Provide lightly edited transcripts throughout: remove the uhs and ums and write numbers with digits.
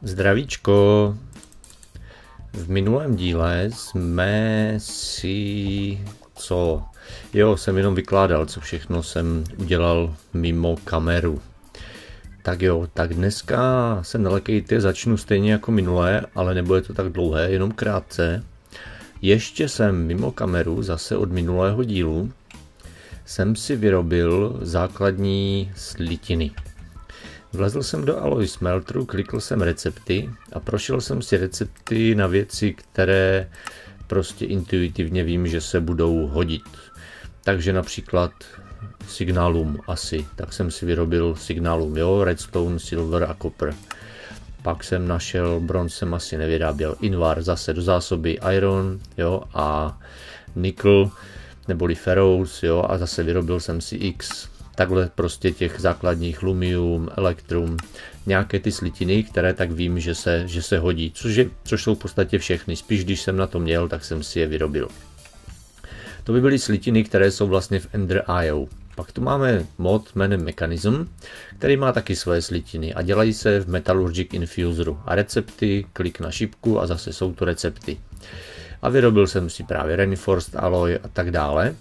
Zdravíčko. V minulém díle jsme si... jsem jenom vykládal, co všechno jsem udělal mimo kameru. Tak jo, tak dneska se nelekejte, začnu stejně jako minulé, ale nebude to tak dlouhé, jenom krátce. Ještě jsem mimo kameru, zase od minulého dílu, jsem si vyrobil základní slitiny. Vlezl jsem do Alloy Smelteru, klikl jsem recepty a prošel jsem si recepty na věci, které prostě intuitivně vím, že se budou hodit. Takže například signálum asi, tak jsem si vyrobil signálum, jo, redstone, silver a copper. Pak jsem našel, bronz jsem asi nevyráběl, invar zase do zásoby, iron, jo, a nickel, neboli ferrous, jo, a zase vyrobil jsem si x. Takhle prostě těch základních lumium, elektrum, nějaké ty slitiny, které tak vím, že se hodí, což jsou v podstatě všechny. Spíš když jsem na to měl, tak jsem si je vyrobil. To by byly slitiny, které jsou vlastně v Ender.io. Pak tu máme mod jménem Mechanism, který má taky své slitiny a dělají se v Metallurgic Infuseru. A recepty, klik na šipku a zase jsou to recepty. A vyrobil jsem si právě Reinforced Alloy a tak dále.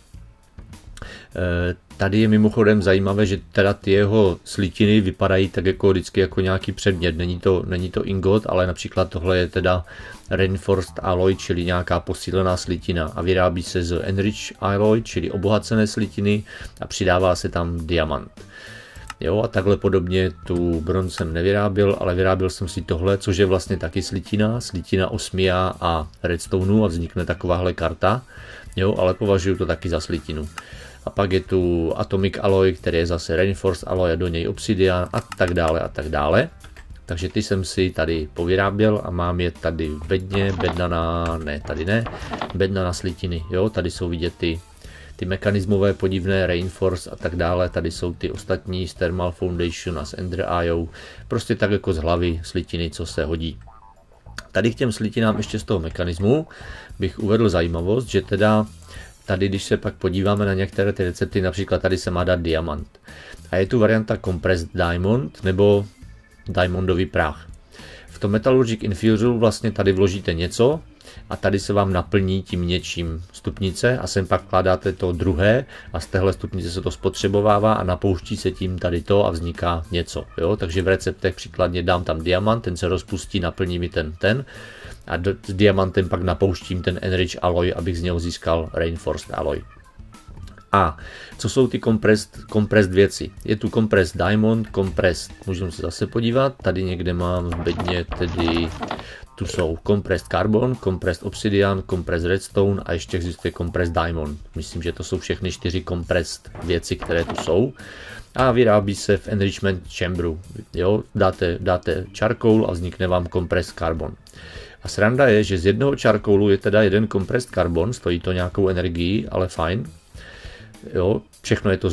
Tady je mimochodem zajímavé, že teda ty jeho slitiny vypadají tak jako vždycky jako nějaký předmět. Není to ingot, ale například tohle je teda Reinforced Alloy, čili nějaká posílená slitina a vyrábí se z Enriched Alloy, čili obohacené slitiny a přidává se tam diamant. Jo, a takhle podobně tu bronz jsem nevyrábil, ale vyrábil jsem si tohle, což je vlastně taky slitina osmia a redstoneu a vznikne takováhle karta. Jo, ale považuji to taky za slitinu. A pak je tu Atomic Alloy, který je zase Reinforced Alloy a do něj Obsidian a tak dále a tak dále. Takže ty jsem si tady povyráběl a mám je tady v bedně, bedna na slitiny. Jo, tady jsou vidět ty mechanismové podivné Reinforce a tak dále. Tady jsou ty ostatní z Thermal Foundation a z Ender.io. Prostě tak jako z hlavy slitiny, co se hodí. Tady k těm slitinám ještě z toho mechanismu bych uvedl zajímavost, že teda tady, když se pak podíváme na některé ty recepty, například tady se má dát diamant. A je tu varianta Compressed Diamond nebo diamondový prach. V tom Metallurgic Infuseru vlastně tady vložíte něco a tady se vám naplní tím něčím stupnice a sem pak kládáte to druhé a z téhle stupnice se to spotřebovává a napouští se tím tady to a vzniká něco. Jo? Takže v receptech příkladně dám tam diamant, ten se rozpustí, naplní mi ten a s diamantem pak napouštím ten Enriched Alloy, abych z něho získal Reinforced Alloy. A co jsou ty compressed věci? Je tu Compressed Diamond, Compressed, můžeme se zase podívat, tady někde mám v bedně, tedy tu jsou Compressed Carbon, Compressed Obsidian, Compressed Redstone a ještě existuje Compressed Diamond. Myslím, že to jsou všechny 4 compressed věci, které tu jsou. A vyrábí se v Enrichment Chamberu. Jo, dáte charcoal a vznikne vám Compressed Carbon. A sranda je, že z jednoho charcoalu je teda jeden Compressed Carbon, stojí to nějakou energii, ale fajn. Jo, všechno je to z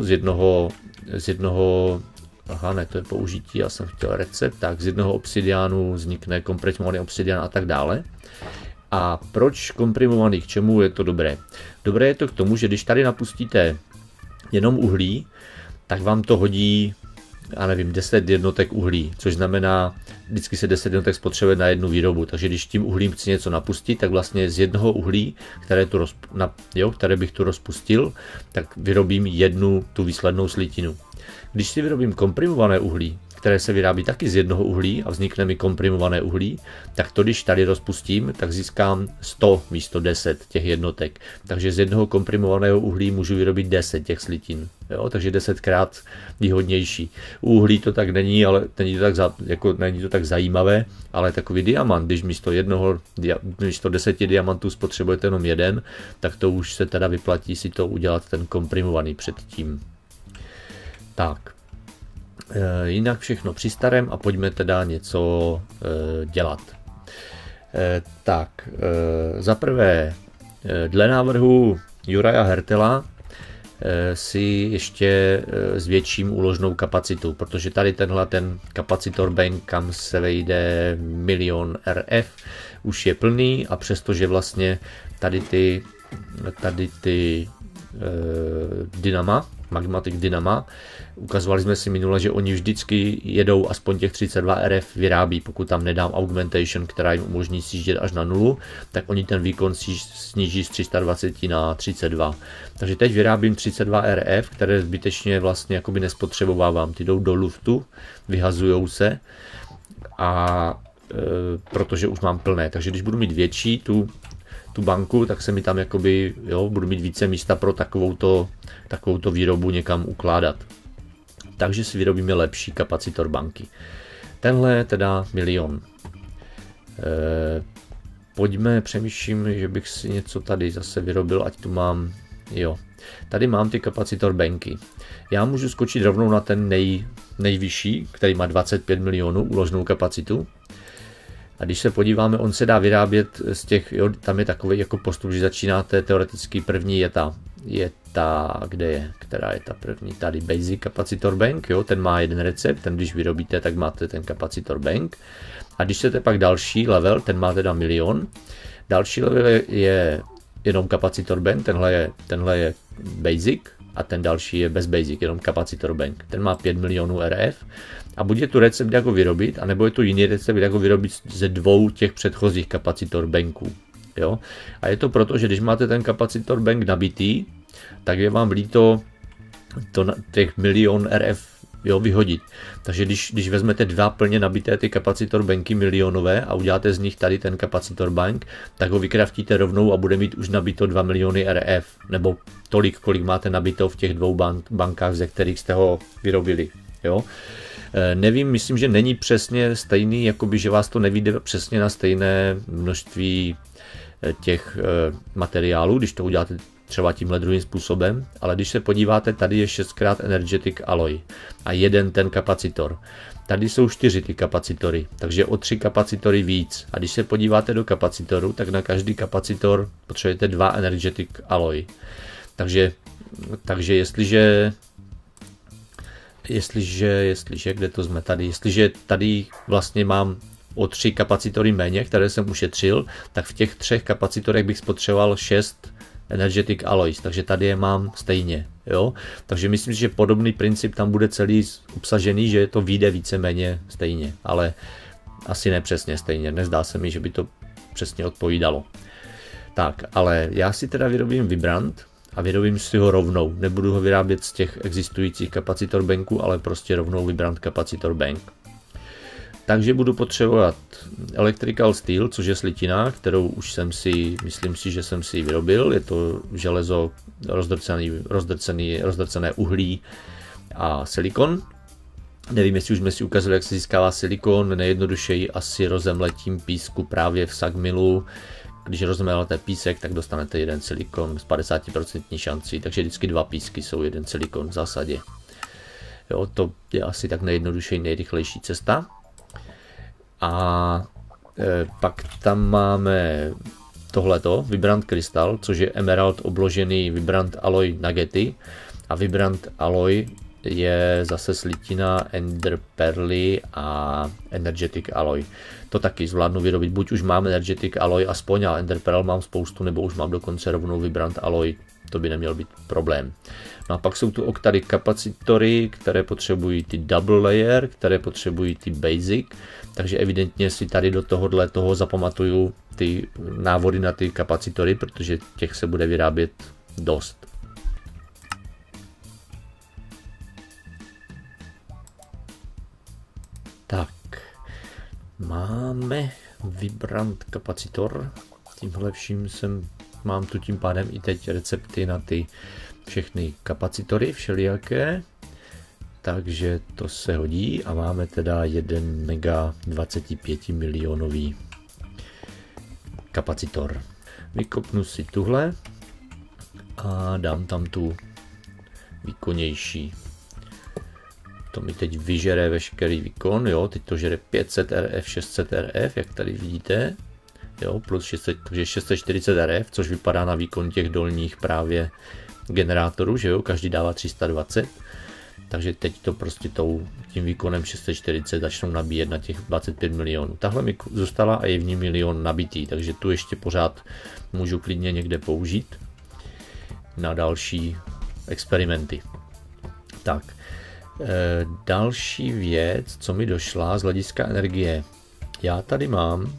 jednoho, aha, ne, to je použití, já jsem chtěl recept, tak z jednoho obsidiánu vznikne komprimovaný obsidian a tak dále. A proč komprimovaný, k čemu je to dobré? Dobré je to k tomu, že když tady napustíte jenom uhlí, tak vám to hodí, já nevím, 10 jednotek uhlí, což znamená, vždycky se 10 jednotek spotřebuje na jednu výrobu, takže když tím uhlím chci něco napustit, tak vlastně z jednoho uhlí, které bych tu rozpustil, tak vyrobím jednu tu výslednou slitinu. Když si vyrobím komprimované uhlí, které se vyrábí taky z jednoho uhlí a vznikne mi komprimované uhlí, tak to, když tady rozpustím, tak získám 100 místo 10 těch jednotek. Takže z jednoho komprimovaného uhlí můžu vyrobit 10 těch slitin. Jo? Takže 10krát výhodnější. U uhlí to tak není, ale není to tak zajímavé, ale takový diamant, když místo 10 diamantů spotřebujete jenom jeden, tak to už se teda vyplatí si to udělat ten komprimovaný předtím. Tak. Jinak všechno při starém a pojďme teda něco dělat. Za prvé, dle návrhu Juraja Hertela si ještě zvětším úložnou kapacitu, protože tady ten kapacitor bank, kam se vejde 1 000 000 RF, už je plný a přestože vlastně tady ty Dynama, Magmatic Dynama. Ukazovali jsme si minule, že oni vždycky jedou aspoň těch 32 RF vyrábí, pokud tam nedám augmentation, která jim umožní sjíždět až na nulu, tak oni ten výkon sníží z 320 na 32. Takže teď vyrábím 32 RF, které zbytečně vlastně jakoby nespotřebovávám. Ty jdou do luftu, vyhazujou se a protože už mám plné. Takže když budu mít větší tu banku, tak se mi tam jakoby, jo, budu mít více místa pro takovouto výrobu někam ukládat. Takže si vyrobíme lepší kapacitor banky. Tenhle je teda 1 000 000. Pojďme, přemýšlím, že bych si něco tady zase vyrobil, ať tu mám, jo. Tady mám ty kapacitor banky. Já můžu skočit rovnou na ten nejvyšší, který má 25 milionů úložnou kapacitu. A když se podíváme, on se dá vyrábět z těch, jo, tam je takový jako postup, že začínáte teoreticky první je ta, kde je, která je ta první, tady Basic Capacitor Bank, jo, ten má jeden recept, ten když vyrobíte, tak máte ten Capacitor Bank. A když chcete pak další level, ten má teda 1 000 000. Další level je jenom Capacitor Bank, tenhle je Basic a ten další je bez Basic, jenom Capacitor Bank. Ten má 5 milionů RF. A buď je tu recept, jak ho vyrobit, anebo je tu jiný recept, jak ho vyrobit ze 2 těch předchozích kapacitor banků. Jo? A je to proto, že když máte ten kapacitor bank nabitý, tak je vám líto těch 1 000 000 RF, jo, vyhodit. Takže když vezmete 2 plně nabité ty kapacitor banky milionové a uděláte z nich tady ten kapacitor bank, tak ho vykraftíte rovnou a bude mít už nabito 2 miliony RF, nebo tolik, kolik máte nabito v těch 2 bankách, ze kterých jste ho vyrobili. Jo? Nevím, myslím, že není přesně stejný, jakoby, že vás to nevyjde přesně na stejné množství těch materiálů, když to uděláte třeba tímhle druhým způsobem, ale když se podíváte, tady je 6x energetic alloy a jeden ten kapacitor. Tady jsou 4 ty kapacitory, takže o 3 kapacitory víc. A když se podíváte do kapacitoru, tak na každý kapacitor potřebujete 2 energetic alloy. Takže jestliže, kde to jsme tady, jestliže tady vlastně mám o 3 kapacitory méně, které jsem ušetřil, tak v těch 3 kapacitorech bych spotřeboval 6 energetic alloys, takže tady je mám stejně. Jo? Takže myslím, že podobný princip tam bude celý obsažený, že to vyjde víceméně stejně, ale asi ne přesně stejně, nezdá se mi, že by to přesně odpovídalo. Tak, ale já si teda vyrobím Vibrant a vyrobím si ho rovnou. Nebudu ho vyrábět z těch existujících kapacitor banků, ale prostě rovnou Vibrant Capacitor Bank. Takže budu potřebovat Electrical Steel, což je slitina, kterou už myslím si, že jsem si vyrobil. Je to železo, rozdrcené uhlí a silikon. Nevím, jestli už jsme si ukázali, jak se získává silikon. Nejjednodušeji asi rozemletím písku právě v sagmilu. Když rozmelete písek, tak dostanete jeden silikon s 50% šancí, takže vždycky 2 písky jsou jeden silikon v zásadě. Jo, to je asi tak nejjednodušší, nejrychlejší cesta. A pak tam máme tohleto, Vibrant Crystal, což je emerald obložený Vibrant Alloy nuggety. A Vibrant Alloy je zase slitina Ender Pearly a Energetic Alloy. To taky zvládnu vyrobit, buď už mám Energetic Alloy aspoň a Ender Pearl mám spoustu, nebo už mám dokonce rovnou Vibrant Alloy, to by neměl být problém. No a pak jsou tu tady kapacitory, které potřebují ty double layer, které potřebují ty basic, takže evidentně si tady do toho zapamatuju ty návody na ty kapacitory, protože těch se bude vyrábět dost. Tak, máme Vibrant kapacitor, tímhle vším mám tu tím pádem i teď recepty na ty všechny kapacitory všelijaké, takže to se hodí a máme teda 1 mega 25 milionový kapacitor. Vykopnu si tuhle a dám tam tu výkonnější. To mi teď vyžere veškerý výkon, jo, teď to žere 500 RF, 600 RF, jak tady vidíte, jo, plus 600, takže 640 RF, což vypadá na výkon těch dolních právě generátorů, že jo, každý dává 320, takže teď to prostě tím výkonem 640 začnou nabíjet na těch 25 milionů. Tahle mi zůstala a je v ní 1 milion nabitý, takže tu ještě pořád můžu klidně někde použít. na další experimenty. Tak, další věc, co mi došla z hlediska energie. Já tady mám,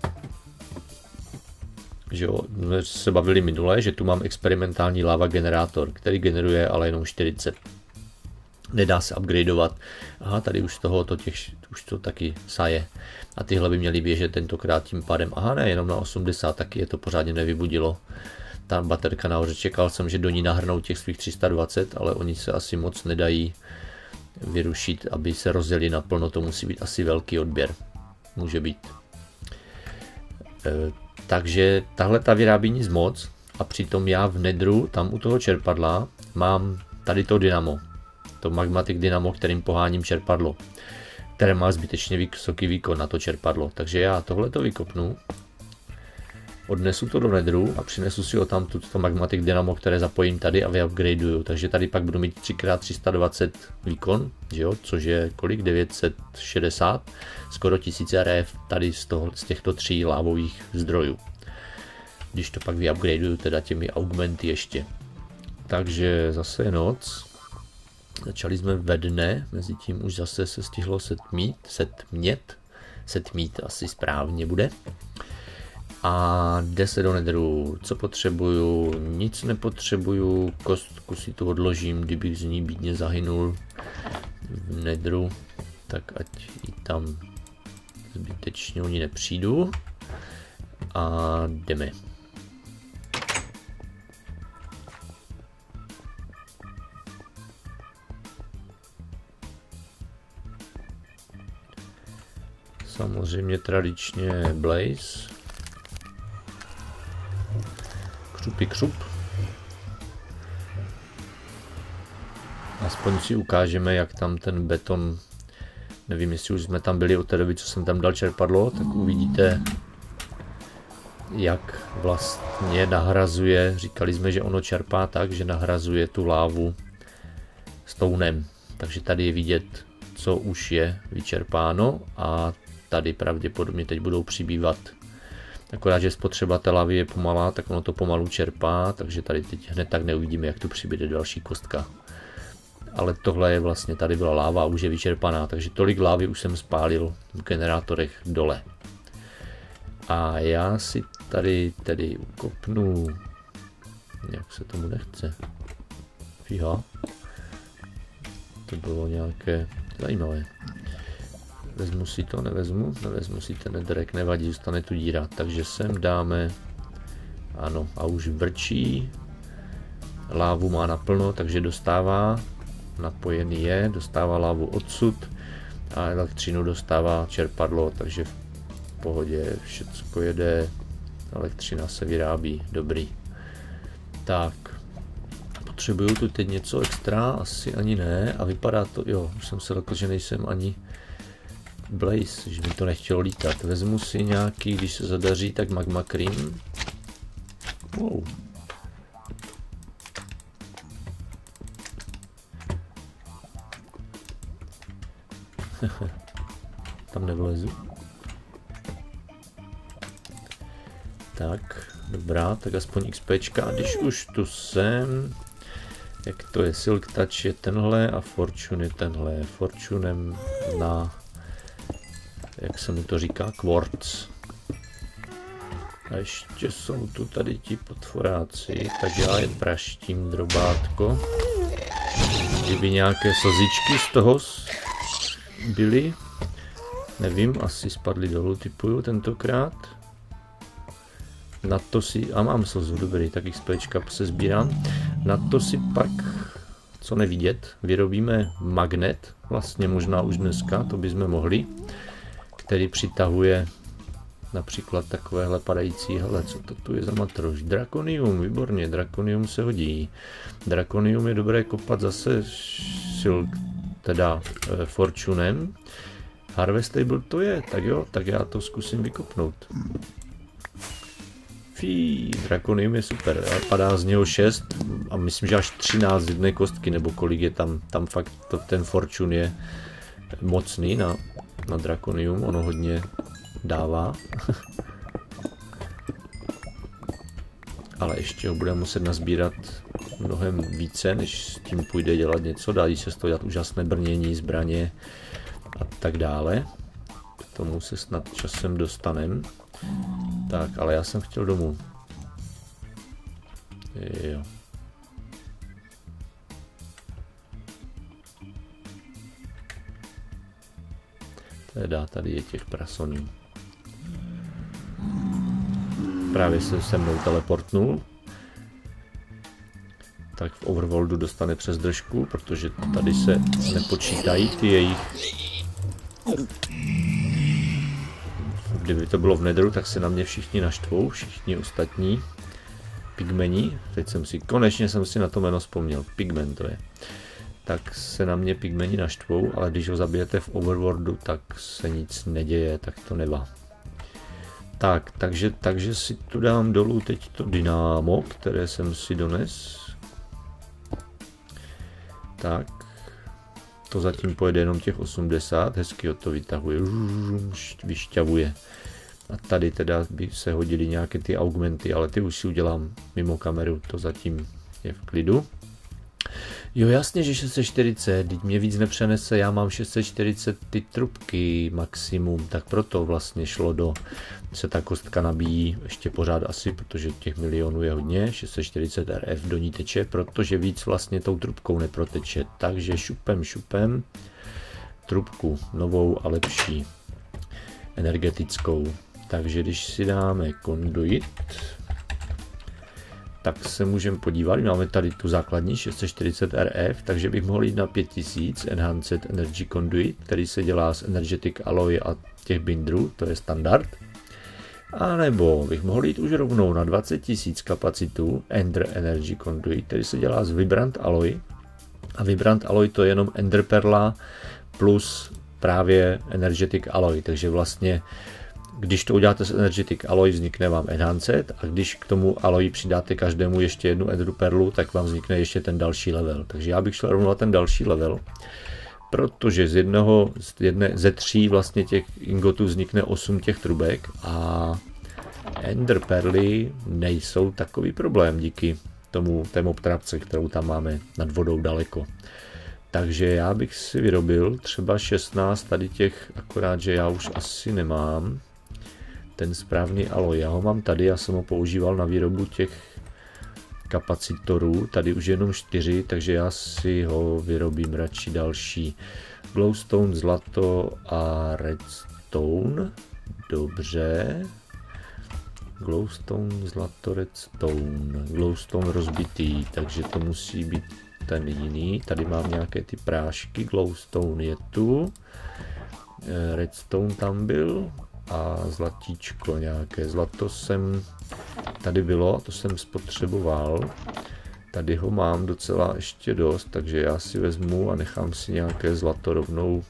že jo, jsme se bavili minule, že tu mám experimentální lava generátor, který generuje ale jenom 40. Nedá se upgradeovat. Aha, tady už už to taky saje. A tyhle by měly běžet tentokrát tím pádem. Aha, ne, jenom na 80, taky je to pořádně nevybudilo. Ta baterka nahoře, čekal jsem, že do ní nahrnou těch svých 320, ale oni se asi moc nedají vyrušit, aby se rozjeli naplno, to musí být asi velký odběr. Může být. Takže tahle ta vyrábí nic moc a přitom já v nedru, tam u toho čerpadla, mám tady to dynamo. To Magmatic dynamo, kterým poháním čerpadlo, které má zbytečně vysoký výkon na to čerpadlo. Takže já tohleto vykopnu, odnesu to do nedru a přinesu si ho tam to Magmatic dynamo, které zapojím tady a vyupgradeuju. Takže tady pak budu mít 3x320 výkon, že jo? Což je kolik? 960, skoro 1000 RF tady z těchto 3 lávových zdrojů. Když to pak vyupgradeuju teda těmi augmenty ještě. Takže zase je noc. Začali jsme ve dne, mezi tím už zase se stihlo setmít asi správně bude. A jde se do nedru. Co potřebuju? Nic nepotřebuju, kostku si to odložím, kdybych z ní bídně zahynul v nedru, tak ať i tam zbytečně oni nepřijdu. A jdeme. Samozřejmě tradičně Blaze. Křupy křup. Aspoň si ukážeme, jak tam ten beton, nevím, jestli už jsme tam byli od té doby, co jsem tam dal čerpadlo, tak uvidíte, jak vlastně nahrazuje, říkali jsme, že ono čerpá tak, že nahrazuje tu lávu stounem. Takže tady je vidět, co už je vyčerpáno a tady pravděpodobně teď budou přibývat. Akorát, že spotřeba té lavy je pomalá, tak ono to pomalu čerpá, takže tady teď hned tak neuvidíme, jak tu přibyde další kostka. Ale tohle je vlastně, tady byla láva a už je vyčerpaná, takže tolik lávy už jsem spálil v generátorech dole. A já si tady tedy ukopnu, jak se tomu nechce. Fíha. To bylo nějaké zajímavé. Vezmu si to, nevezmu si ten nedrek, nevadí, zůstane tu díra, takže sem dáme, ano, a už vrčí, lávu má naplno, takže dostává, napojený je, dostává lávu odsud a elektřinu dostává čerpadlo, takže v pohodě, všecko jede, elektřina se vyrábí, dobrý. Tak, potřebuju tu teď něco extra, asi ani ne, a vypadá to, jo, už jsem se lekl, že nejsem ani Blaze, že mi to nechtělo lítat. Vezmu si nějaký, když se zadaří, tak Magma Cream. Wow. Tam nevlezu. Tak, dobrá, tak aspoň XPčka, a když už tu jsem, jak to je, Silk Touch je tenhle a Fortune je tenhle. Fortunem na, jak se mu to říká, Quartz. A ještě jsou tu tady ti potvoráci, tak já je praštím drobátko. Kdyby nějaké slzičky z toho byly, nevím, asi spadly dolů, typuju tentokrát. Na to si, a mám slzu, dobrý, tak XPčka se sbírám. Na to si pak, co nevidět, vyrobíme magnet, vlastně možná už dneska, to bychom mohli, který přitahuje například takovéhle padající, hele, co to tu je za matroš, Drakonium, výborně, Drakonium se hodí. Drakonium je dobré kopat zase Silk, teda Fortunem. Harvestable to je, tak jo, tak já to zkusím vykopnout. Fí, Drakonium je super, padá z něho 6 a myslím, že až 13 z jedné kostky, nebo kolik je tam fakt ten Fortune je mocný na Drakonium, ono hodně dává. Ale ještě ho budeme muset nazbírat mnohem více, než s tím půjde dělat něco. Dají se z toho dělat úžasné brnění, zbraně a tak dále. K tomu se snad časem dostanem. Tak, ale já jsem chtěl domů. Jo. Teda tady je těch prasonů. Právě se mnou teleportnul. Tak v Overworldu dostane přes držku, protože tady se nepočítají ty jejich. Kdyby to bylo v Netheru, tak se na mě všichni naštvou, všichni ostatní pigmeni. Teď konečně jsem si na to jméno vzpomněl, pigmen to je. Tak se na mě pigmeni naštvou, ale když ho zabijete v Overworldu, tak se nic neděje, tak to nevá. Tak, takže si tu dám dolů teď to dynamo, které jsem si dones. Tak, to zatím pojede jenom těch 80, hezky ho to vytahuje, vyšťavuje. A tady teda by se hodily nějaké ty augmenty, ale ty už si udělám mimo kameru, to zatím je v klidu. Jo, jasně, že 640, teď mě víc nepřenese, já mám 640 ty trubky maximum, tak proto vlastně šlo se ta kostka nabíjí ještě pořád asi, protože těch milionů je hodně, 640 RF do ní teče, protože víc vlastně tou trubkou neproteče, takže šupem, trubku, novou a lepší, energetickou, takže když si dáme conduit, tak se můžeme podívat, máme tady tu základní 640 RF, takže bych mohl jít na 5000 Enhanced Energy Conduit, který se dělá z Energetic Alloy a těch bindrů, to je standard. A nebo bych mohl jít už rovnou na 20 000 kapacitu Ender Energy Conduit, který se dělá z Vibrant Alloy. A Vibrant Alloy to je jenom Ender Perla plus právě Energetic Alloy, takže vlastně když to uděláte s Energetic Alloy, vznikne vám Enhanced a když k tomu Alloy přidáte každému ještě jednu Ender Perlu, tak vám vznikne ještě ten další level. Takže já bych šel rovnou na ten další level, protože ze 3 vlastně těch ingotů vznikne 8 těch trubek a Ender Perly nejsou takový problém díky té mobtrapce, kterou tam máme nad vodou daleko. Takže já bych si vyrobil třeba 16 tady těch, akorát, že já už asi nemám ten správný aloj. Já ho mám tady, já jsem ho používal na výrobu těch kapacitorů, tady už jenom 4, takže já si ho vyrobím radši další. Glowstone, zlato a redstone, dobře. Glowstone, zlato, redstone, glowstone rozbitý, takže to musí být ten jiný. Tady mám nějaké ty prášky, glowstone je tu, redstone tam byl a zlatíčko nějaké. Zlato jsem tady bylo, to jsem spotřeboval. Tady ho mám docela ještě dost, takže já si vezmu a nechám si nějaké zlato rovnou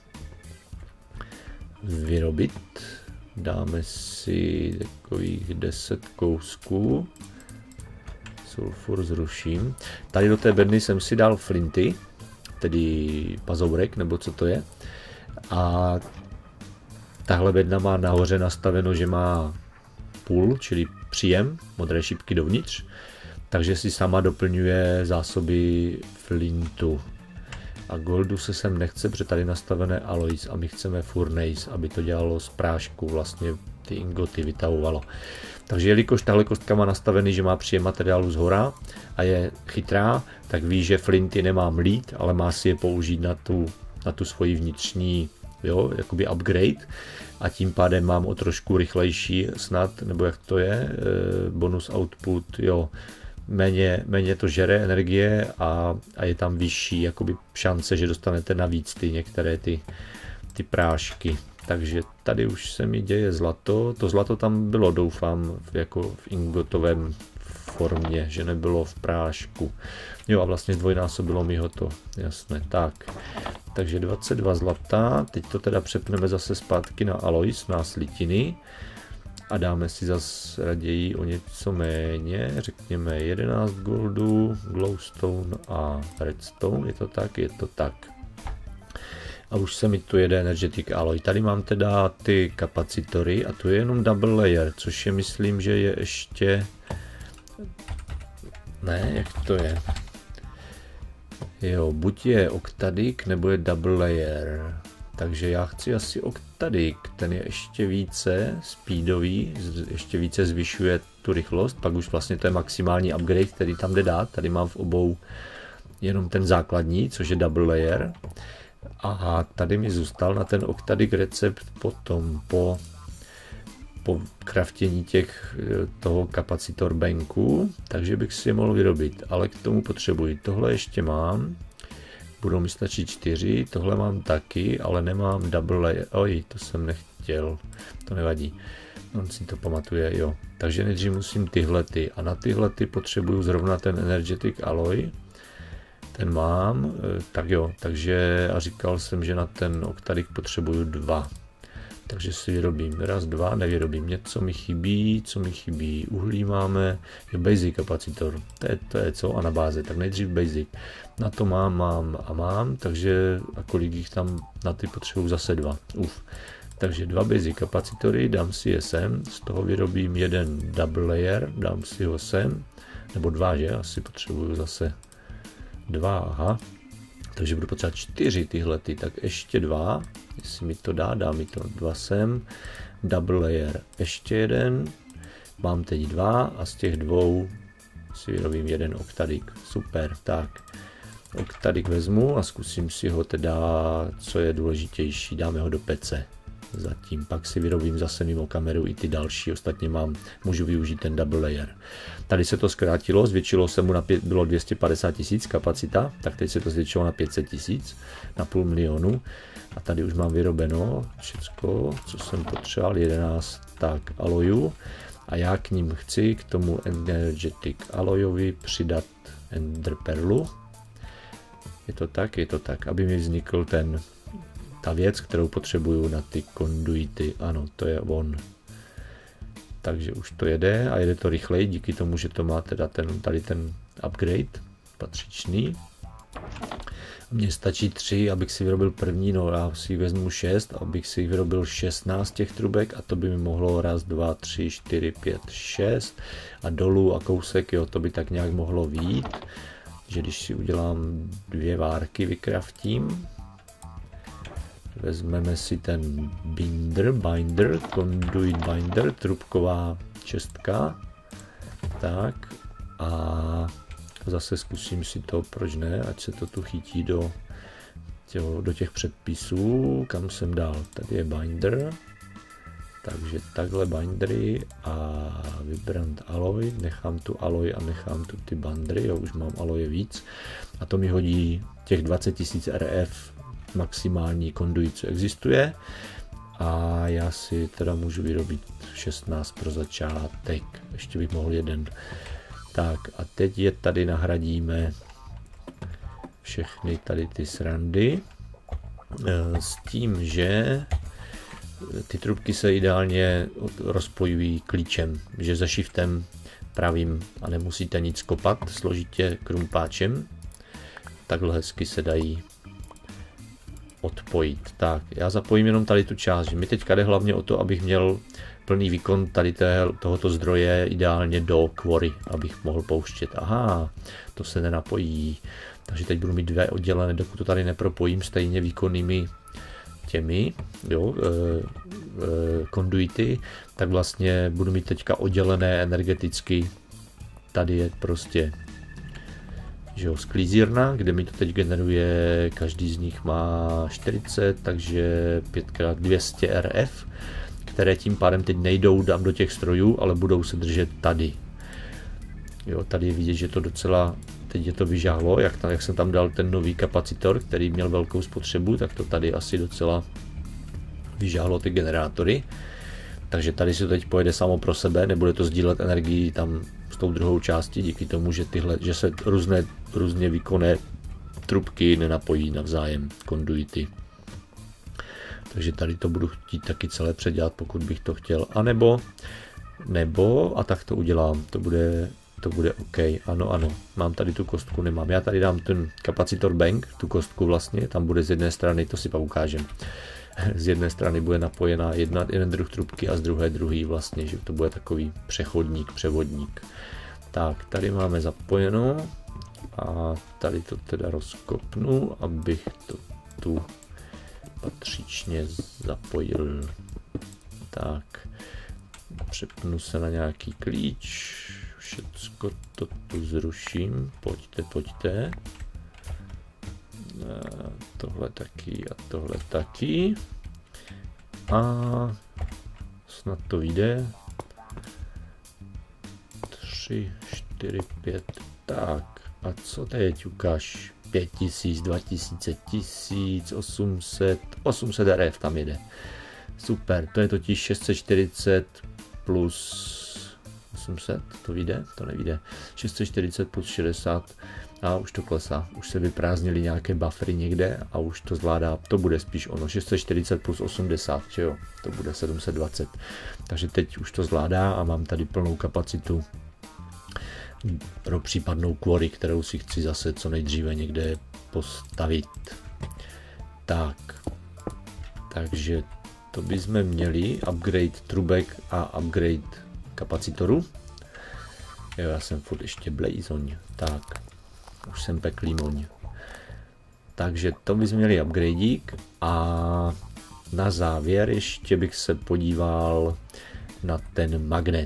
vyrobit. Dáme si takových 10 kousků. Sulfur zruším. Tady do té bedny jsem si dal flinty, tedy pazourek, nebo co to je. A tahle bedna má nahoře nastaveno, že má pull, čili příjem, modré šipky dovnitř. Takže si sama doplňuje zásoby flintu. A goldu se sem nechce, protože tady nastavené alloys a my chceme furnace, aby to dělalo z prášku, vlastně ty ingoty vytahovalo. Takže jelikož tahle kostka má nastavený, že má příjem materiálu z hora a je chytrá, tak ví, že flinty nemá mlít, ale má si je použít na tu svoji vnitřní, jo, jakoby upgrade, a tím pádem mám o trošku rychlejší snad, nebo jak to je, bonus output, jo, méně to žere energie a je tam vyšší jakoby šance, že dostanete navíc některé ty prášky. Takže tady už se mi děje zlato. To zlato tam bylo, doufám, jako v ingotovém formě, že nebylo v prášku. Jo, a vlastně zdvojnásobilo mi ho to, jasné. Takže 22 zlata, teď to teda přepneme zase zpátky na alloys, na slitiny. A dáme si zase raději o něco méně, řekněme 11 goldu, glowstone a redstone, je to tak, je to tak. A už se mi tu jede energetic alloy. Tady mám teda ty kapacitory a tu je jenom double layer, což je, myslím, že je ještě... Ne, jak to je? Jo, buď je Octadic, nebo je Double Layer. Takže já chci asi Octadic, ten je ještě více speedový, ještě více zvyšuje tu rychlost, pak už vlastně to je maximální upgrade, který tam jde dát. Tady mám v obou jenom ten základní, což je Double Layer. A tady mi zůstal na ten Octadic recept potom po craftění toho kapacitor banku, takže bych si je mohl vyrobit, ale k tomu potřebuji. Tohle ještě mám, budou mi stačit 4, tohle mám taky, ale nemám double layer. Oj, to jsem nechtěl, to nevadí. On si to pamatuje, jo. Takže nejdřív musím tyhlety a na tyhlety potřebuju zrovna ten energetic alloy. Ten mám, tak jo, takže a říkal jsem, že na ten Octadic potřebuju 2. Takže si vyrobím raz, 2, nevyrobím. Něco mi chybí, co mi chybí. Uhlí máme, je basic kapacitor, to je co, anabáze, tak nejdřív basic. Na to mám, takže a kolik jich tam na ty potřebuji zase 2. Takže 2 basic kapacitory, dám si je sem, z toho vyrobím jeden double layer, dám si ho sem, nebo 2, že? Asi potřebuju zase 2, aha. Takže budu potřebovat 4 tyhlety, tak ještě 2, jestli mi to dá mi to 2 sem, double layer, ještě jeden, mám teď 2 a z těch 2 si vyrobím jeden Octadic, super, tak Octadic vezmu a zkusím si ho teda, co je důležitější, dáme ho do pece. Zatím pak si vyrobím zase mimo kameru i ty další, ostatně můžu využít ten double layer. Tady se to zkrátilo, zvětšilo se mu bylo 250 000 kapacita, tak teď se to zvětšilo na 500 000, na $500 000 a tady už mám vyrobeno všecko, co jsem potřeboval, 11 tak alojů a já k ním chci k tomu energetic alojovi přidat ender perlu. Je to tak, aby mi vznikl ta věc, kterou potřebuju na ty konduity. Ano, to je on. Takže už to jede a jede to rychleji, díky tomu, že to má teda tady ten upgrade patřičný. Mně stačí 3, abych si vyrobil první, no já si vezmu 6, abych si vyrobil 16 těch trubek a to by mi mohlo 1, 2, 3, 4, 5, 6 a dolů a kousek, jo, to by tak nějak mohlo vyjít, že když si udělám 2 várky, vykraftím, vezmeme si ten binder, conduit binder, trubková čestka, tak a zase zkusím si to, proč ne, ať se to tu chytí do těch předpisů, kam jsem dal, tady je binder, takže takhle bindery a vibrant alloy, nechám tu alloy a nechám tu ty bandry, jo, už mám alloye víc a to mi hodí těch 20 000 RF maximální konduit, co existuje a já si teda můžu vyrobit 16 pro začátek, ještě bych mohl jeden. Tak a teď je tady nahradíme všechny tady ty srandy s tím, že ty trubky se ideálně rozpojují klíčem, že za shiftem pravým a nemusíte nic kopat složitě krumpáčem, takhle hezky se dají odpojit. Tak, já zapojím jenom tady tu část, že mi teďka jde hlavně o to, abych měl plný výkon tady tohoto zdroje ideálně do quarry, abych mohl pouštět. Aha, to se nenapojí. Takže teď budu mít 2 oddělené, dokud to tady nepropojím stejně výkonnými těmi konduity, tak vlastně budu mít teďka oddělené energeticky. Tady je prostě sklízírna, kde mi to teď generuje, každý z nich má 40, takže 5x200 RF, které tím pádem teď nejdou dám do těch strojů, ale budou se držet tady. Jo, tady je vidět, že to docela, teď je to vyžahlo, jak jsem tam dal ten nový kapacitor, který měl velkou spotřebu, tak to tady asi docela vyžahlo ty generátory. Takže tady se to teď pojede samo pro sebe, nebude to sdílet energii tam s tou druhou částí, díky tomu, že se různě výkonné trubky nenapojí navzájem, konduity. Takže tady to budu chtít taky celé předělat, pokud bych to chtěl. A nebo a tak to udělám, to bude OK. Ano, mám tady tu kostku, nemám. Já tady dám ten kapacitor bank, tu kostku vlastně, tam bude z jedné strany, to si pak ukážem. Z jedné strany bude napojena jeden druh trubky a z druhé druhý vlastně, že to bude takový převodník. Tak, tady máme zapojeno A tady to teda rozkopnu, abych to tu patřičně zapojil. Tak, přepnu se na nějaký klíč, všecko to tu zruším, pojďte. Tohle taky a tohle taky. A snad to vyjde. 3, 4, 5, tak. A co teď ukáž? 5000, 2000, 1800, 800 RF tam jede. Super, to je totiž 640 plus 800, to vyjde? To nevyjde. 640 plus 60 a už to klesá. Už se vyprázdnily nějaké buffery někde a už to zvládá, to bude spíš ono. 640 plus 80, že jo? To bude 720. Takže teď už to zvládá a mám tady plnou kapacitu pro případnou quarry, kterou si chci zase co nejdříve někde postavit. Tak, takže to bychom měli upgrade trubek a upgrade kapacitoru. Jo, já jsem furt ještě blazoň. Tak, už jsem peklý moň. Takže to bychom měli upgradík a na závěr ještě bych se podíval na ten magnet.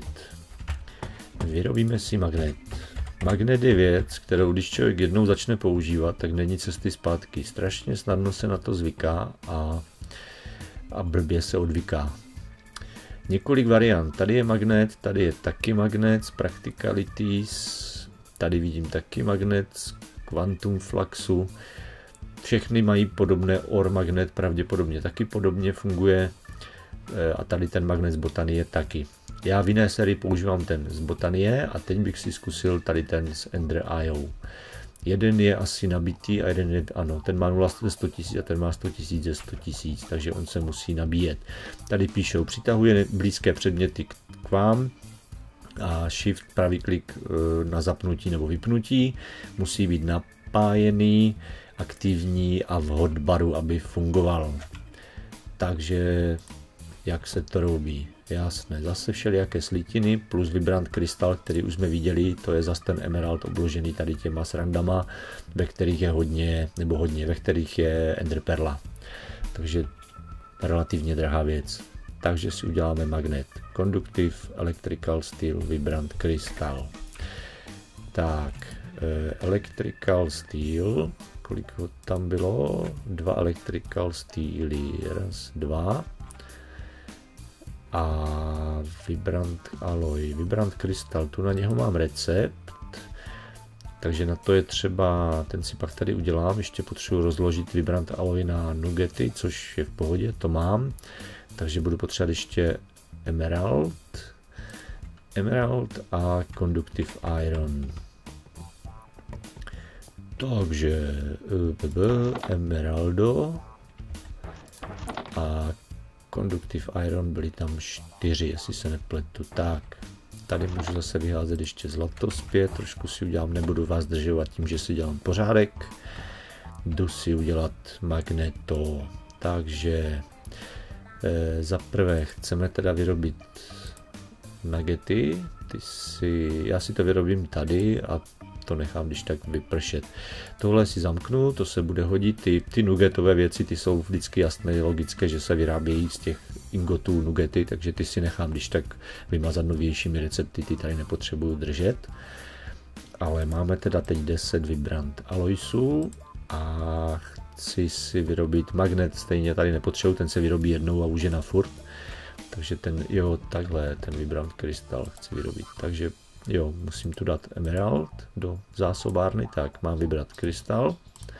Vyrobíme si magnet. Magnet je věc, kterou když člověk jednou začne používat, tak není cesty zpátky. Strašně snadno se na to zvyká a blbě se odvyká. Několik variant. Tady je magnet, tady je taky magnet z Practicalities, tady vidím taky magnet z Quantum Fluxu. Všechny mají podobné OR magnet, pravděpodobně taky podobně funguje a tady ten magnet z Botanie taky. Já v jiné sérii používám ten z Botanie a teď bych si zkusil tady ten z Ender.io. Jeden je asi nabitý a jeden je, ano, ten má 0 ze 100 000 a ten má 100 000 ze 100 000, takže on se musí nabíjet. Tady píšou, přitahuje blízké předměty k vám a shift pravý klik na zapnutí nebo vypnutí, musí být napájený, aktivní a v hotbaru, aby fungoval. Takže jak se to robí? Jasné, zase všelijaké slitiny plus vibrant krystal, který už jsme viděli, to je zase ten emerald obložený tady těma srandama, ve kterých je ve kterých je enderperla. Takže relativně drahá věc. Takže si uděláme magnet. Conductive Electrical Steel Vibrant Crystal. Tak, Electrical Steel, kolik ho tam bylo? 2 Electrical Steely, 1, 2. A Vibrant Alloy, Vibrant Crystal, tu na něho mám recept, takže na to je třeba, ten si pak tady udělám, ještě potřebuji rozložit Vibrant Alloy na nugety, což je v pohodě, to mám, takže budu potřebovat ještě Emerald a Conductive Iron. Takže Emeraldo a Conductive Iron, byly tam 4, jestli se nepletu. Tak, tady můžu zase vyházet ještě zlato zpět, trošku si udělám, nebudu vás zdržovat tím, že si dělám pořádek. Jdu si udělat magneto, takže za prvé chceme teda vyrobit nuggety, já si to vyrobím tady a to nechám když tak vypršet. Tohle si zamknu, to se bude hodit, ty nuggetové věci, ty jsou vždycky jasné, logické, že se vyrábějí z těch ingotů nuggety, takže ty si nechám když tak vymazat novějšími recepty, ty tady nepotřebuju držet. Ale máme teda teď 10 Vibrant Alloysů a chci si vyrobit magnet, stejně tady nepotřebuji, ten se vyrobí jednou a už je na furt. Takže ten Vibrant Crystal chci vyrobit, takže jo, musím tu dát Emerald do zásobárny, tak mám vybrat krystal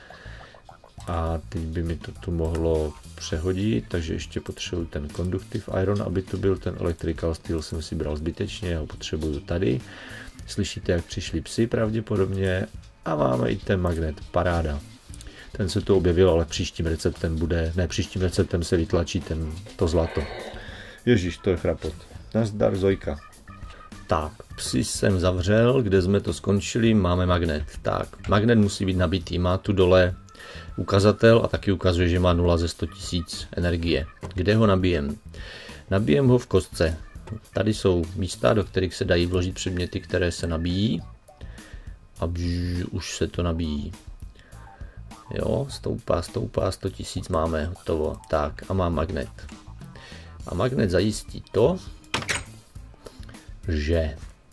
a teď by mi to tu mohlo přehodit, takže ještě potřebuji ten Conductive Iron, aby to byl ten Electrical Steel, jsem si bral zbytečně, já ho potřebuju tady. Slyšíte, jak přišli psy pravděpodobně a máme i ten magnet, paráda. Ten se tu objevil, ale příštím receptem se vytlačí to zlato. Ježíš, to je chrapot. Nazdar, Zojka. Tak, psy jsem zavřel, kde jsme to skončili, máme magnet. Tak, magnet musí být nabitý, má tu dole ukazatel a taky ukazuje, že má 0 ze 100 000 energie. Kde ho nabijem? Nabijem ho v kostce. Tady jsou místa, do kterých se dají vložit předměty, které se nabíjí. a už se to nabíjí. Jo, stoupá, 100 000 máme, hotovo. Tak a mám magnet. A magnet zajistí to, že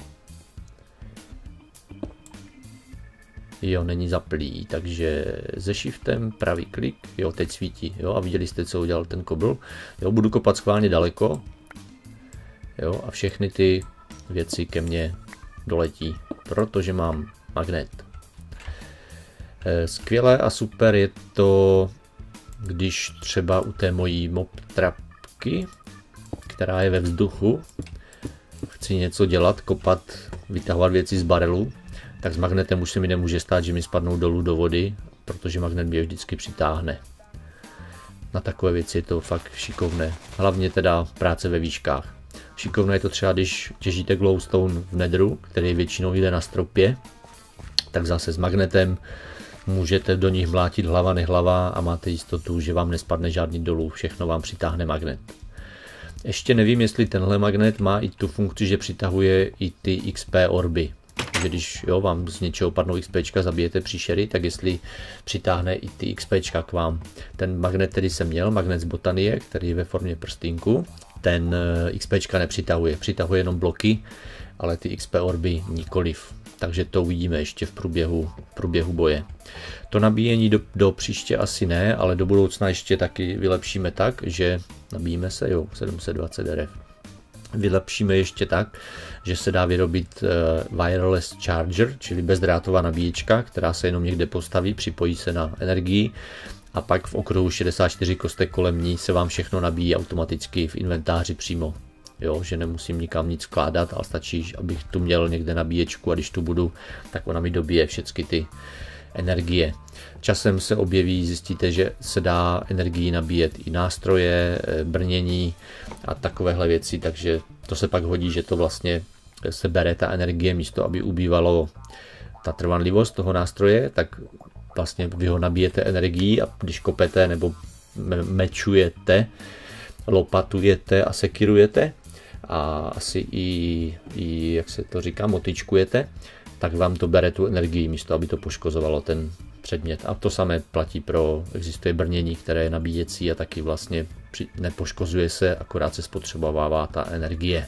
jo, není zaplý, takže se shiftem pravý klik, jo, teď svítí, jo, a viděli jste, co udělal ten kobl. Jo, budu kopat schválně daleko, jo, a všechny ty věci ke mně doletí, protože mám magnet. Skvělé a super je to, když třeba u té mojí mop trapky, která je ve vzduchu, chci něco dělat, kopat, vytahovat věci z barelu, tak s magnetem už se mi nemůže stát, že mi spadnou dolů do vody, protože magnet mě vždycky přitáhne. Na takové věci je to fakt šikovné. Hlavně teda práce ve výškách. Šikovné je to třeba, když těžíte glowstone v nedru, který většinou jde na stropě, tak zase s magnetem můžete do nich mlátit hlava nehlava a máte jistotu, že vám nespadne žádný dolů, všechno vám přitáhne magnet. Ještě nevím, jestli tenhle magnet má i tu funkci, že přitahuje i ty XP orby. Že když jo, vám z něčeho padnou XPčka, zabijete příšery, tak jestli přitáhne i ty XPčka k vám. Ten magnet, který jsem měl, magnet z Botanie, který je ve formě prstínku, ten XPčka nepřitahuje, přitahuje jenom bloky, ale ty XP orby nikoliv. Takže to uvidíme ještě v průběhu boje. To nabíjení do příště asi ne, ale do budoucna ještě taky vylepšíme tak, že nabíjíme se, jo, 720 RF. Vylepšíme ještě tak, že se dá vyrobit wireless charger, čili bezdrátová nabíječka, která se jenom někde postaví, připojí se na energii a pak v okruhu 64 kostek kolem ní se vám všechno nabíjí automaticky v inventáři přímo. Jo, že nemusím nikam nic vkládat, ale stačí, abych tu měl někde nabíječku a když tu budu, tak ona mi dobije všechny ty energie. Časem se objeví, zjistíte, že se dá energii nabíjet i nástroje, brnění a takovéhle věci, takže to se pak hodí, že to vlastně se bere ta energie místo, aby ubývalo ta trvanlivost toho nástroje, tak vlastně vy ho nabijete energií a když kopete nebo mečujete, lopatujete a sekirujete a asi i jak se to říká, motyčkujete, tak vám to bere tu energii místo, aby to poškozovalo ten předmět. A to samé platí existuje brnění, které je nabíjecí a taky vlastně nepoškozuje se, akorát se spotřebovává ta energie.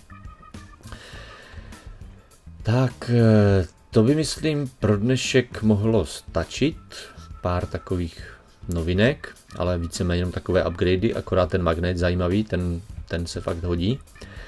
Tak to by, myslím, pro dnešek mohlo stačit. Pár takových novinek, ale víceméně jenom takové upgradey, akorát ten magnet zajímavý, ten se fakt hodí.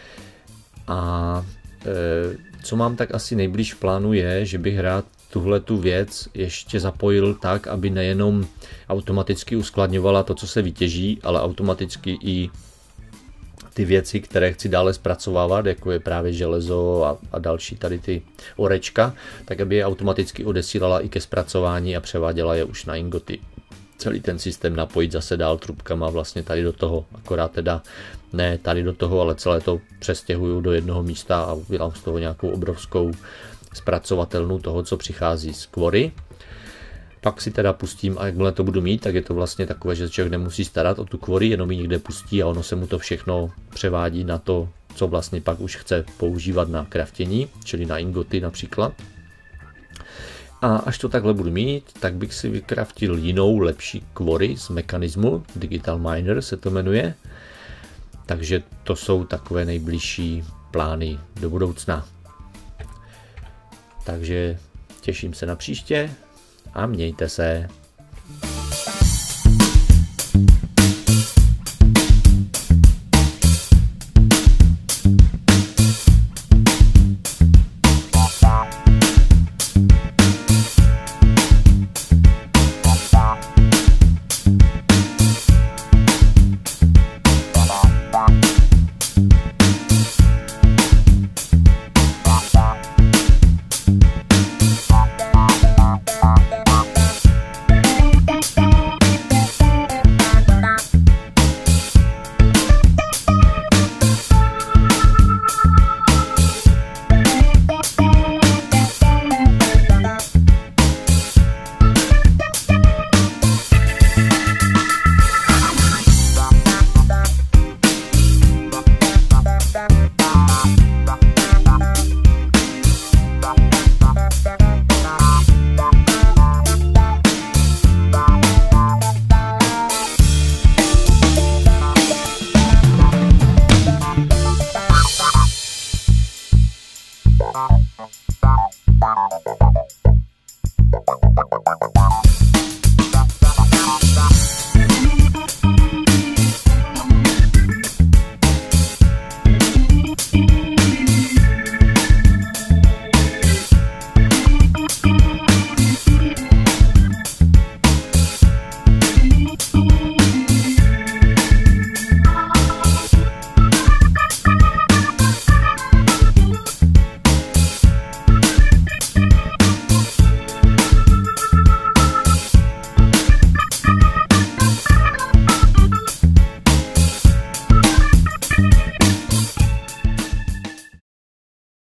A co mám tak asi nejblíž v plánu je, že bych rád tuhletu věc ještě zapojil tak, aby nejenom automaticky uskladňovala to, co se vytěží, ale automaticky i ty věci, které chci dále zpracovávat, jako je právě železo a další tady ty orečka, tak aby je automaticky odesílala i ke zpracování a převáděla je už na ingoty. Celý ten systém napojit zase dál trubkama vlastně tady do toho, akorát teda ne tady do toho, ale celé to přestěhuju do jednoho místa a udělám z toho nějakou obrovskou zpracovatelnu toho, co přichází z Quarry. Pak si teda pustím a jakmile to budu mít, tak je to vlastně takové, že člověk nemusí starat o tu Quarry, jenom ji někde pustí a ono se mu to všechno převádí na to, co vlastně pak už chce používat na craftění, čili na ingoty například. A až to takhle budu mít, tak bych si vykraftil jinou, lepší Quarry z mechanismu, Digital Miner se to jmenuje. Takže to jsou takové nejbližší plány do budoucna. Takže těším se na příště a mějte se.